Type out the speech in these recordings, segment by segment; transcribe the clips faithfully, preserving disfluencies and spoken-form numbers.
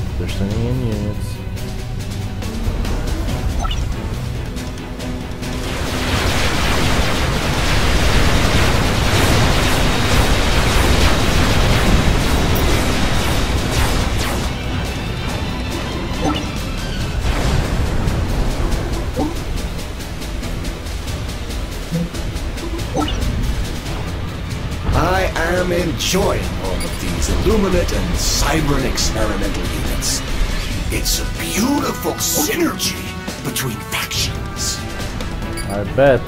They're sending in units. I am enjoying all of these Illuminate and Cybern experimental units. It's a beautiful synergy between factions. I bet.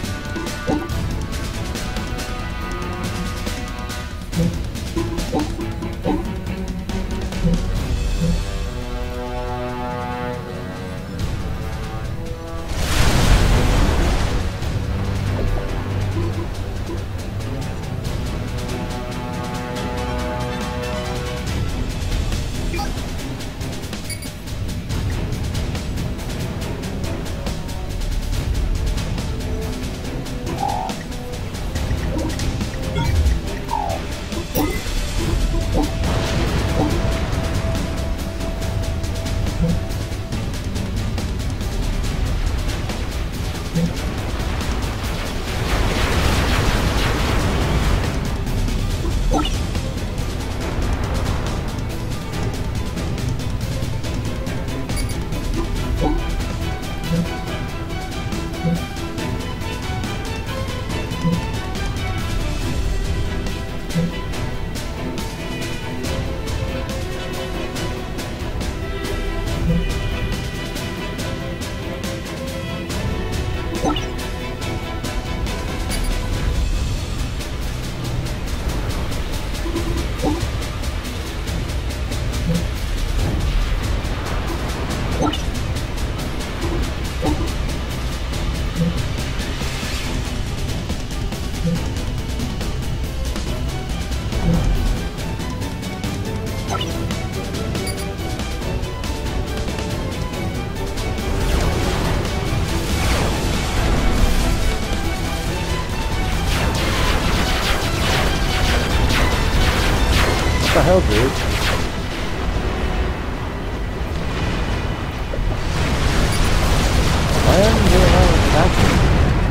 What the hell, dude? Why aren't you doing all this action?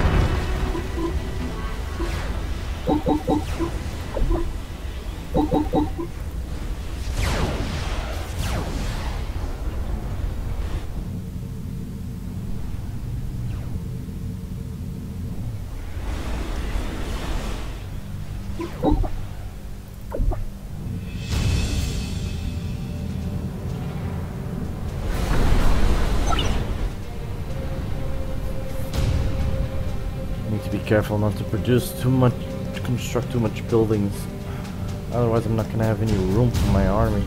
Need to be careful not to produce too much, to construct too much buildings. Otherwise I'm not gonna have any room for my army.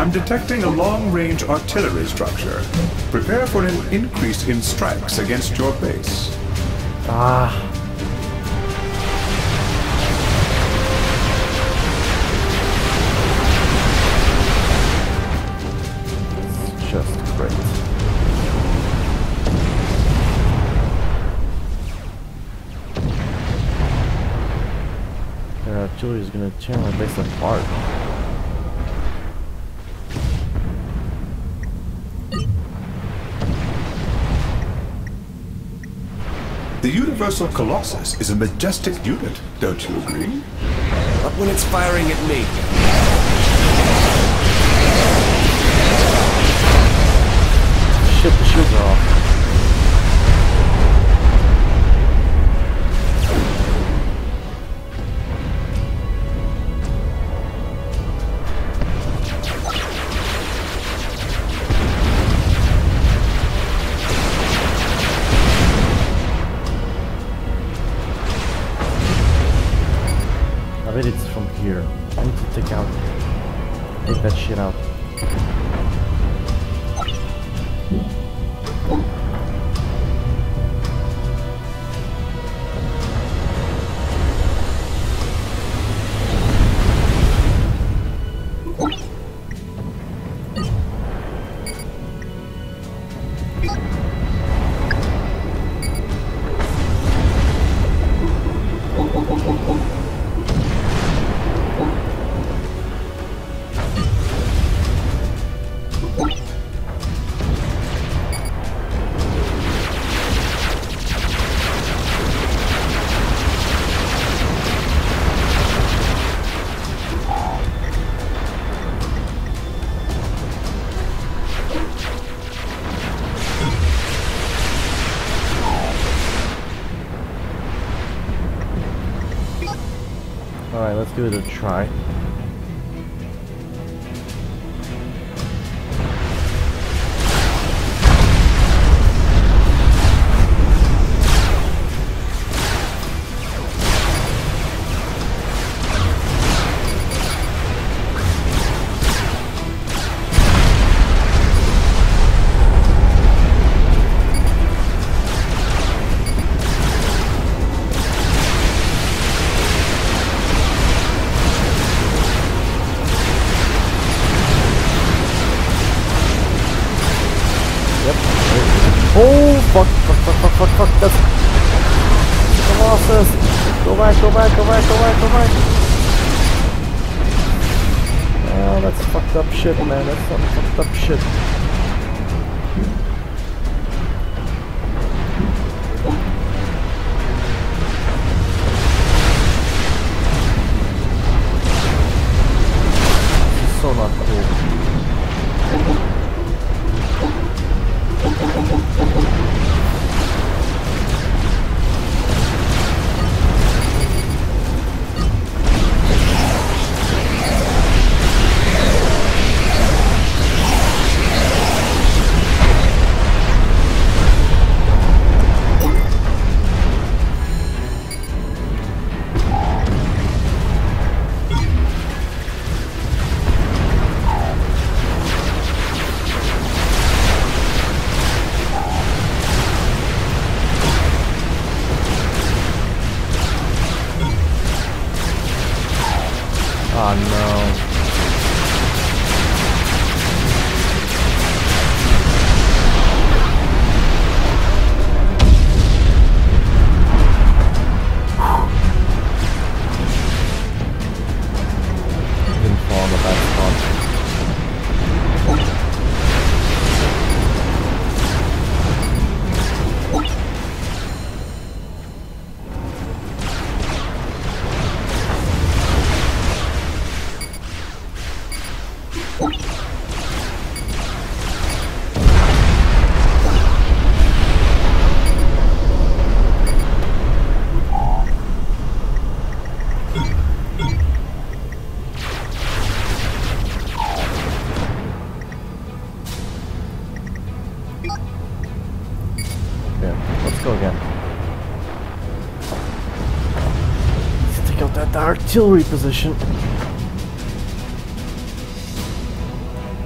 I'm detecting a long-range artillery structure. Prepare for an increase in strikes against your base. Ah. It's just great. Their artillery is gonna tear my base apart. The Universal Colossus is a majestic unit, don't you agree? Not when it's firing at me. Shit, the shields are off. I bet it's from here. I need to take out, take that shit out. Alright, let's give it a try. Oh, fuck, fuck, fuck, fuck, fuck, fuck, that's... Colossus! Go back, go back, go back, go back, go back! Oh, that's fucked up shit, man, that's some fucked up shit. This is so not cool. Oh no. Didn't fall in the bad spot. Let's go again. Let's take out that artillery position.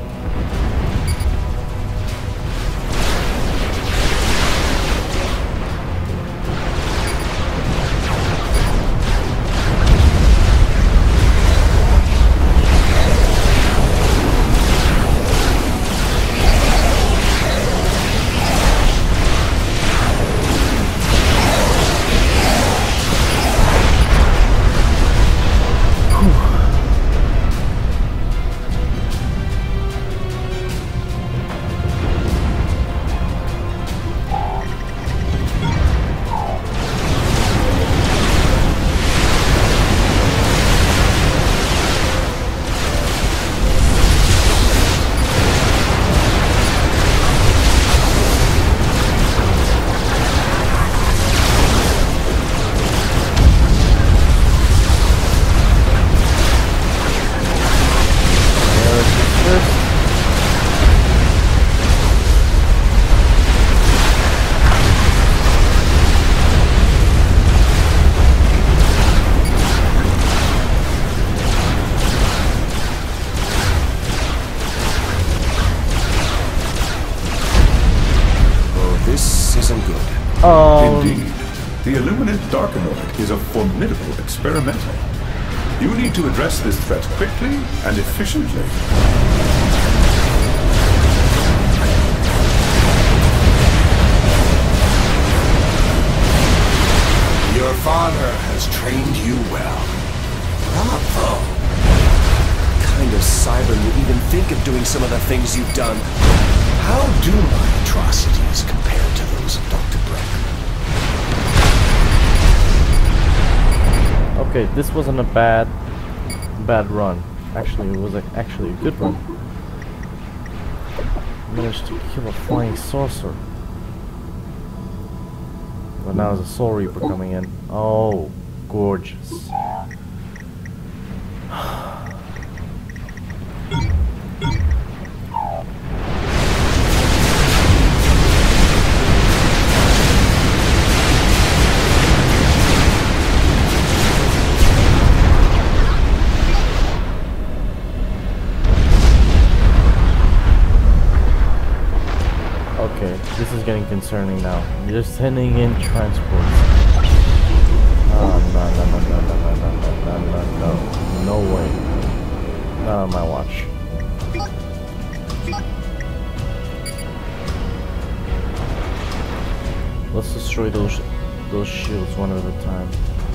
Oh. Indeed, the Illuminate Darkanoid is a formidable experimental. You need to address this threat quickly and efficiently. Your father has trained you well. Bravo. What kind of cyber would even think of doing some of the things you've done? How do my atrocities compare to those of Doctor Brook? Okay, this wasn't a bad, bad run. Actually, it was a, actually a good run. Managed to kill a flying saucer. But now there's a Soul Reaper coming in. Oh, gorgeous. Okay, this is getting concerning now. You're just sending in transports. Oh, no, no, no, no, no, no, no, no, no, no, no way. Not on my watch. Let's destroy those those shields one at a time.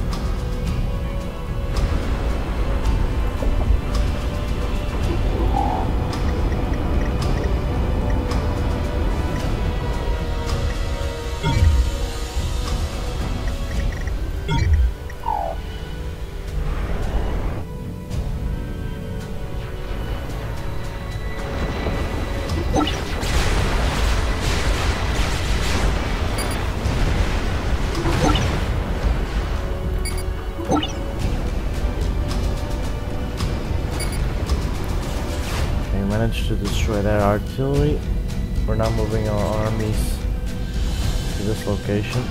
Managed to destroy that artillery. We're now moving our armies to this location.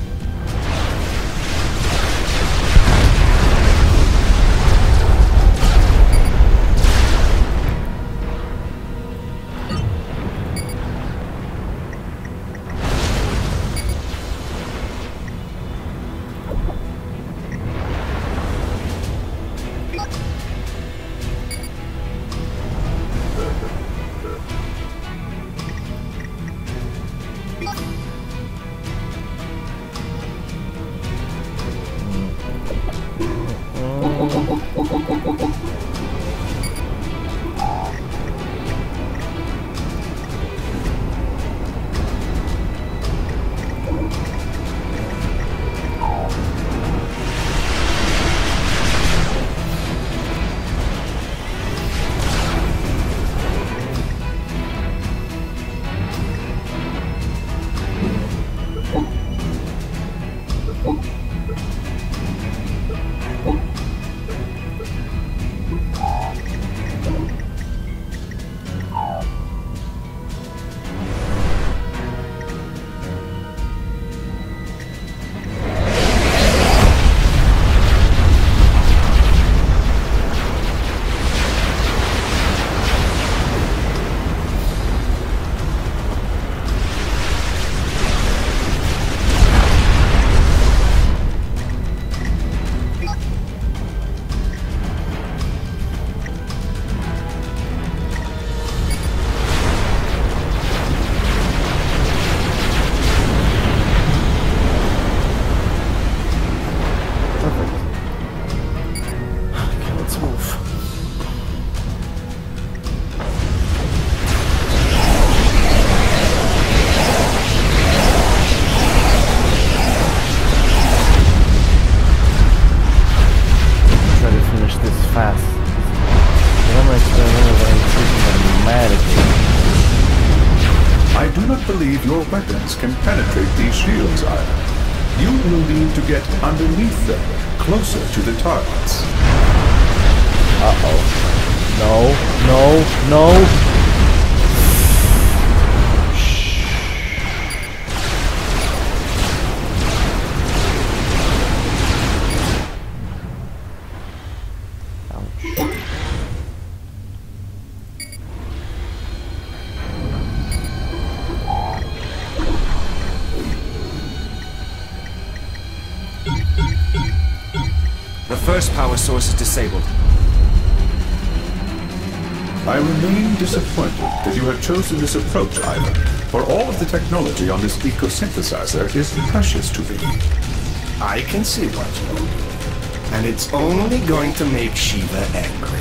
believe your weapons can penetrate these shields either. You will need to get underneath them, closer to the targets. Uh-oh. No, no, no! first power source is disabled. I remain disappointed that you have chosen this approach, Ivan. For all of the technology on this eco-synthesizer is precious to me. I can see what you mean. And it's only going to make Shiva angry.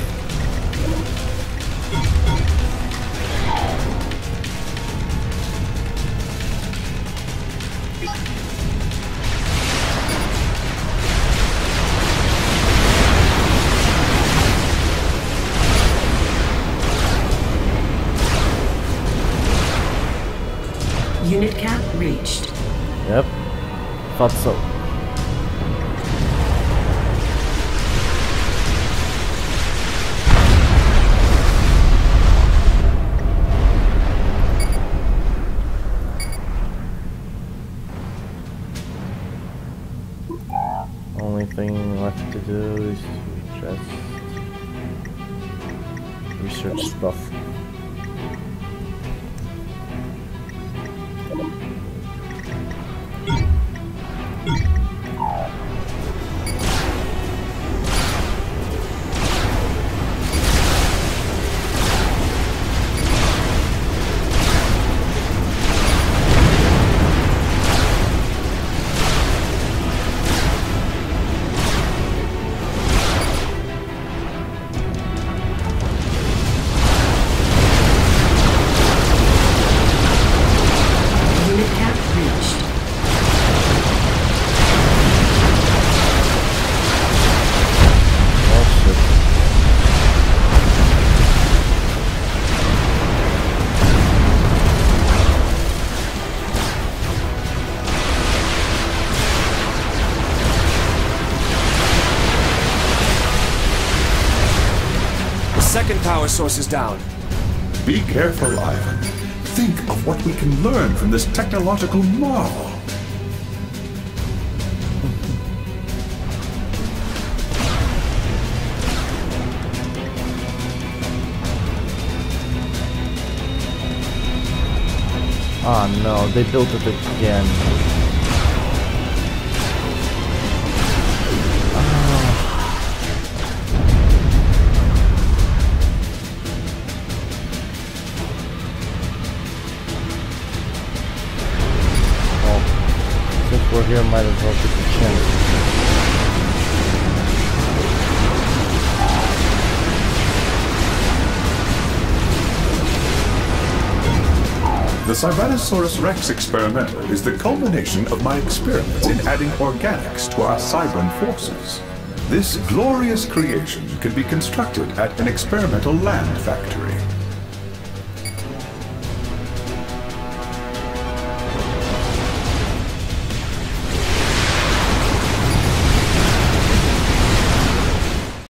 Unit cap reached. Yep. Thought so. Only thing left to do is to just research stuff. Second power source is down. Be careful, Ivan. Think of what we can learn from this technological marvel. Oh no, they built it again. We're here, might as well get the chance. The Cybanosaurus Rex experimental is the culmination of my experiments in adding organics to our Cybran forces. This glorious creation can be constructed at an experimental land factory.